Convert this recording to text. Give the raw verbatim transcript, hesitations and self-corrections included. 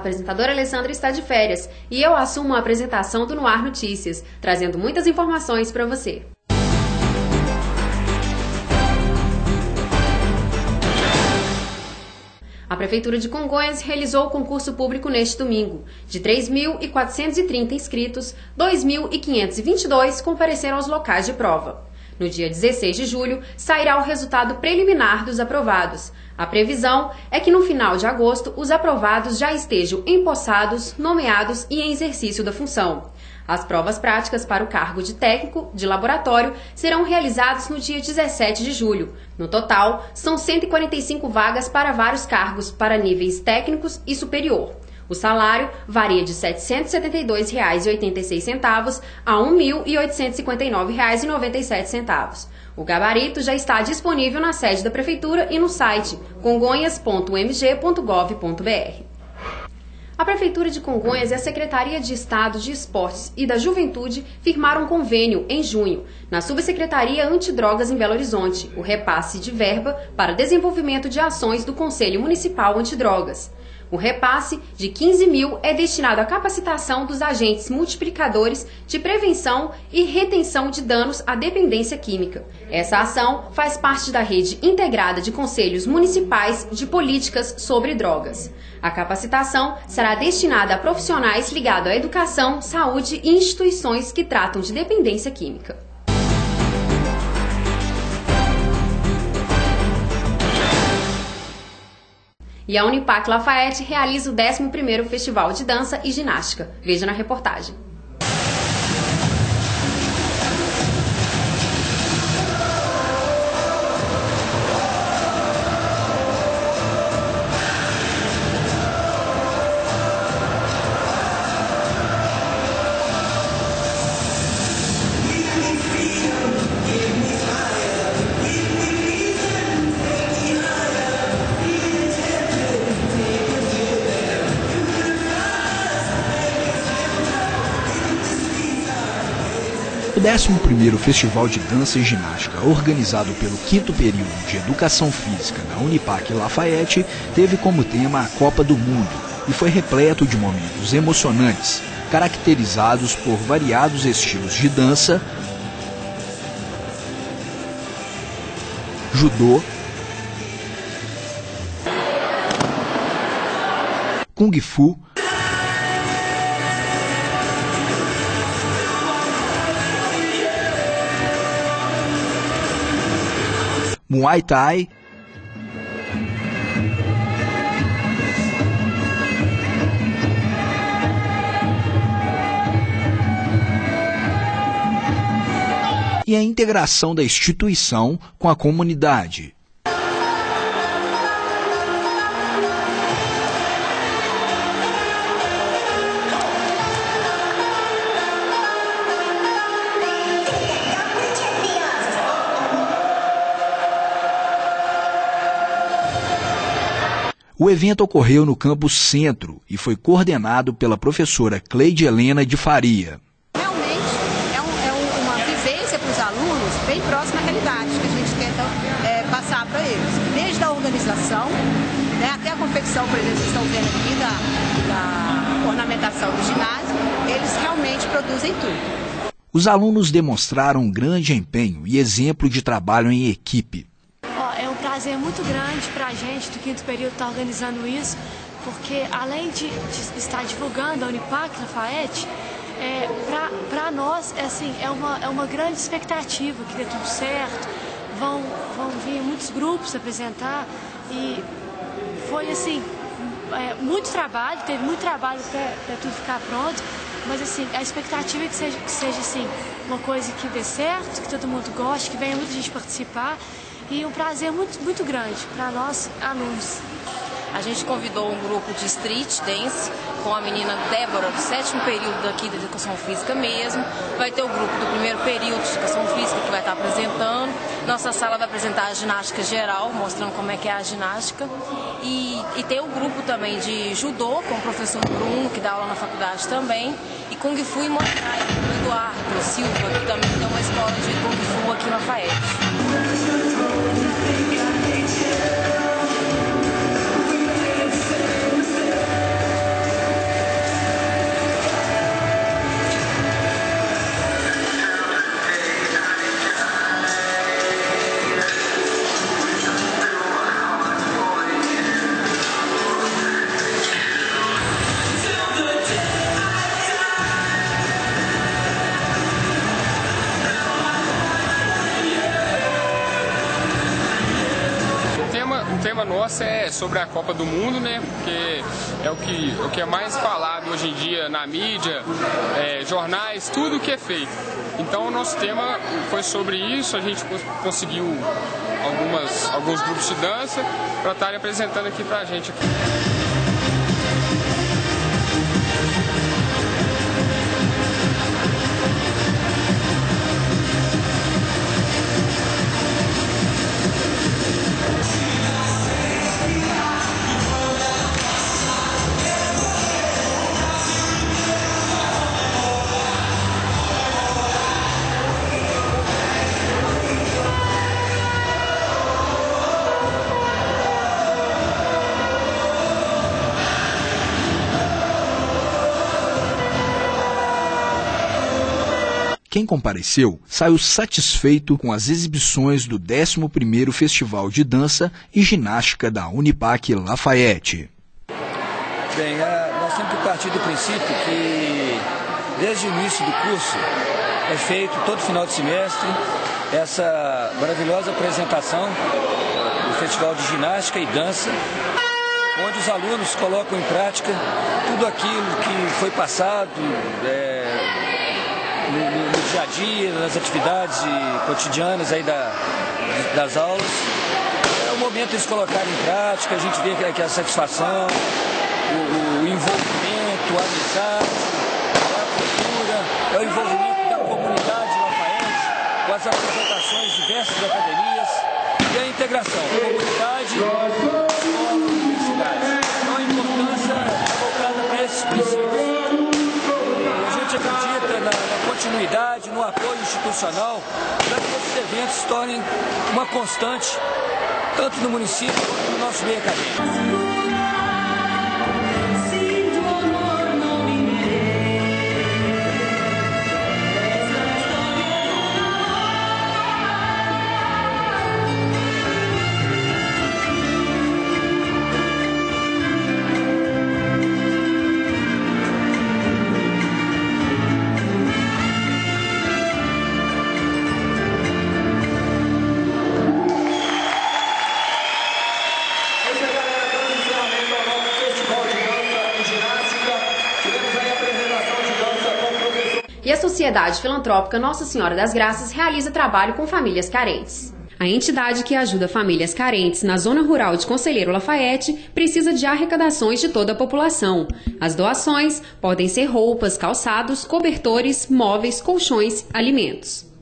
apresentadora Alessandra está de férias e eu assumo a apresentação do No Ar Notícias, trazendo muitas informações para você. A Prefeitura de Congonhas realizou o concurso público neste domingo. De três mil quatrocentos e trinta inscritos, dois mil quinhentos e vinte e dois compareceram aos locais de prova. No dia dezesseis de julho, sairá o resultado preliminar dos aprovados. A previsão é que no final de agosto os aprovados já estejam empossados, nomeados e em exercício da função. As provas práticas para o cargo de técnico de laboratório serão realizadas no dia dezessete de julho. No total, são cento e quarenta e cinco vagas para vários cargos para níveis técnicos e superior. O salário varia de setecentos e setenta e dois reais e oitenta e seis centavos a um mil oitocentos e cinquenta e nove reais e noventa e sete centavos. O gabarito já está disponível na sede da Prefeitura e no site congonhas ponto m g ponto gov ponto b r. A Prefeitura de Congonhas e a Secretaria de Estado de Esportes e da Juventude firmaram um convênio em junho, na Subsecretaria Antidrogas em Belo Horizonte, o repasse de verba para desenvolvimento de ações do Conselho Municipal Antidrogas. O repasse de quinze mil é destinado à capacitação dos agentes multiplicadores de prevenção e retenção de danos à dependência química. Essa ação faz parte da rede integrada de conselhos municipais de políticas sobre drogas. A capacitação será destinada a profissionais ligados à educação, saúde e instituições que tratam de dependência química. E a Unipac Lafayette realiza o décimo primeiro Festival de Dança e Ginástica. Veja na reportagem. O décimo primeiro Festival de Dança e Ginástica, organizado pelo quinto período de Educação Física da Unipac Lafayette, teve como tema a Copa do Mundo e foi repleto de momentos emocionantes, caracterizados por variados estilos de dança, judô, kung fu, Muay Thai, e a integração da instituição com a comunidade. O evento ocorreu no campus Centro e foi coordenado pela professora Cleide Helena de Faria. Realmente é, um, é um, uma vivência para os alunos bem próxima à realidade que a gente tenta é, passar para eles. Desde a organização, né, até a confecção, por exemplo, vocês estão vendo aqui da, da ornamentação do ginásio, eles realmente produzem tudo. Os alunos demonstraram um grande empenho e exemplo de trabalho em equipe. É um prazer muito grande para a gente do quinto período estar organizando isso, porque além de, de estar divulgando a Unipac Lafayette, é, para nós é, assim, é, uma, é uma grande expectativa que dê tudo certo, vão, vão vir muitos grupos apresentar e foi assim, é, muito trabalho, teve muito trabalho para tudo ficar pronto, mas assim, a expectativa é que seja, que seja assim, uma coisa que dê certo, que todo mundo goste, que venha muita gente participar. E um prazer muito, muito grande para nós, alunos. A gente convidou um grupo de street dance com a menina Débora, do sétimo período daqui da Educação Física mesmo. Vai ter o grupo do primeiro período de Educação Física que vai estar apresentando. Nossa sala vai apresentar a ginástica geral, mostrando como é que é a ginástica. E, e tem o grupo também de judô, com o professor Bruno, que dá aula na faculdade também. E Kung Fu e Muay Thai, com o Eduardo Silva, que também tem uma escola de Kung Fu aqui na Lafayette. nossa é sobre a Copa do Mundo, né? Porque é o que, o que é mais falado hoje em dia na mídia, é, jornais, tudo que é feito. Então o nosso tema foi sobre isso, a gente conseguiu algumas, alguns grupos de dança para estarem apresentando aqui pra gente aqui. Quem compareceu saiu satisfeito com as exibições do décimo primeiro Festival de Dança e Ginástica da Unipac Lafayette. Bem, nós temos que partir do princípio que, desde o início do curso, é feito todo final de semestre essa maravilhosa apresentação do Festival de Ginástica e Dança, onde os alunos colocam em prática tudo aquilo que foi passado, é, No, no, no dia a dia, nas atividades cotidianas aí da, das aulas. É o momento de eles colocarem em prática, a gente vê que, que a satisfação, o, o envolvimento, a amizade, a cultura, é o envolvimento da comunidade Lafayette com as apresentações de diversas academias e a integração, a comunidade com a universidade. Então a importância é voltada para esses princípios. A gente acredita na, na continuidade, no apoio institucional, para que esses eventos se tornem uma constante, tanto no município quanto no nosso meio acadêmico. E a Sociedade Filantrópica Nossa Senhora das Graças realiza trabalho com famílias carentes. A entidade que ajuda famílias carentes na zona rural de Conselheiro Lafayette precisa de arrecadações de toda a população. As doações podem ser roupas, calçados, cobertores, móveis, colchões, alimentos.